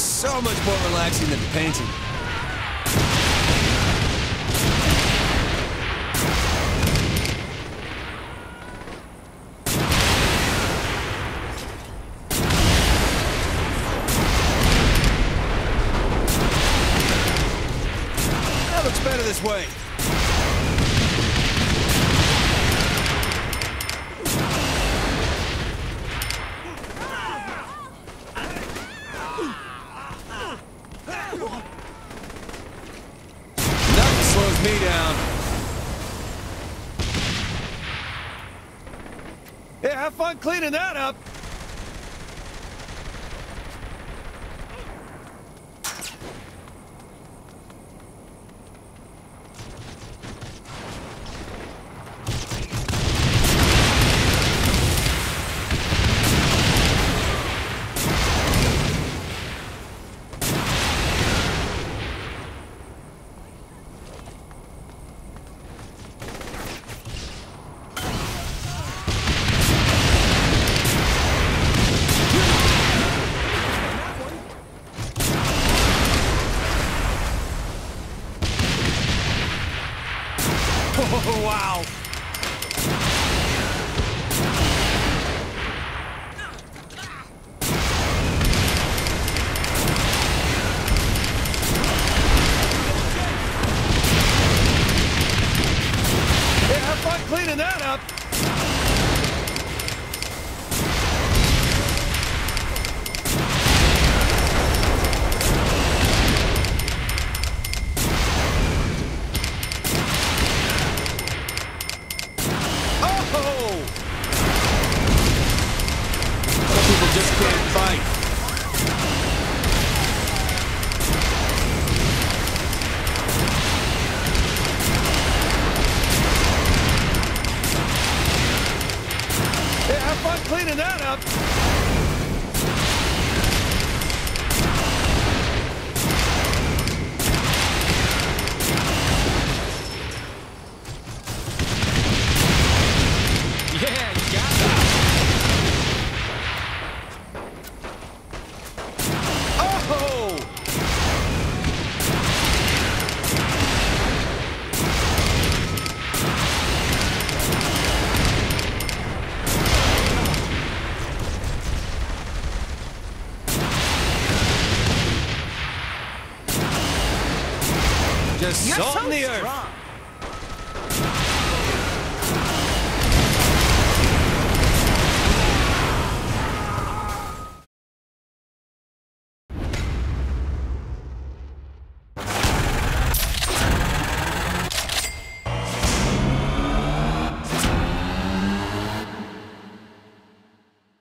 so much more relaxing than painting. That looks better this way. Nothing slows me down. Yeah, have fun cleaning that up. Oh, wow. Yeah, have fun cleaning that up. Some people just can't fight. Yeah, have fun cleaning that up. Yeah, you got it. Oh! Just You're salt so in the earth. strong.